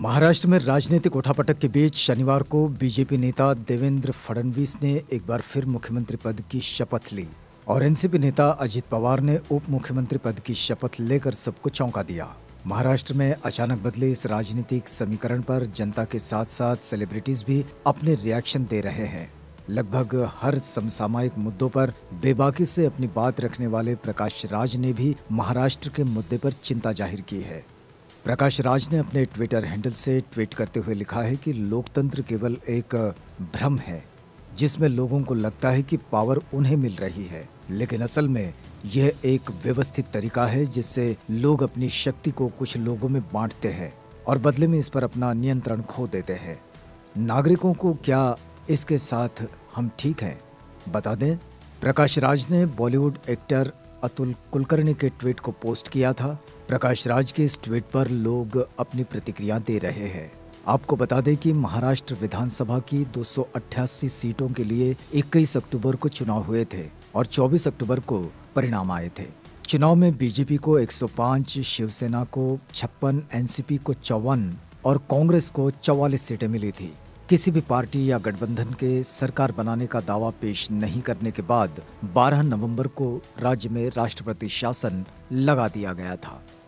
महाराष्ट्र में राजनीतिक उठापटक के बीच शनिवार को बीजेपी नेता देवेंद्र फडणवीस ने एक बार फिर मुख्यमंत्री पद की शपथ ली और एनसीपी नेता अजित पवार ने उप मुख्यमंत्री पद की शपथ लेकर सबको चौंका दिया। महाराष्ट्र में अचानक बदले इस राजनीतिक समीकरण पर जनता के साथ साथ सेलिब्रिटीज भी अपने रिएक्शन दे रहे हैं। लगभग हर समसामयिक मुद्दों पर बेबाकी से अपनी बात रखने वाले प्रकाश राज ने भी महाराष्ट्र के मुद्दे पर चिंता जाहिर की है। प्रकाश राज ने अपने ट्विटर हैंडल से ट्वीट करते हुए लिखा है कि लोकतंत्र केवल एक भ्रम है जिसमें लोगों को लगता है कि पावर उन्हें मिल रही है, लेकिन असल में यह एक व्यवस्थित तरीका है जिससे लोग अपनी शक्ति को कुछ लोगों में बांटते हैं और बदले में इस पर अपना नियंत्रण खो देते हैं। नागरिकों को क्या इसके साथ हम ठीक हैं? बता दें, प्रकाश राज ने बॉलीवुड एक्टर अतुल कुलकर्णी के ट्वीट को पोस्ट किया था। प्रकाश राज के इस ट्वीट पर लोग अपनी प्रतिक्रिया दे रहे हैं। आपको बता दें कि महाराष्ट्र विधानसभा की 288 सीटों के लिए 21 अक्टूबर को चुनाव हुए थे और 24 अक्टूबर को परिणाम आए थे। चुनाव में बीजेपी को 105, शिवसेना को 56, एनसीपी को 54 और कांग्रेस को 44 सीटें मिली थी। किसी भी पार्टी या गठबंधन के सरकार बनाने का दावा पेश नहीं करने के बाद 12 नवंबर को राज्य में राष्ट्रपति शासन लगा दिया गया था।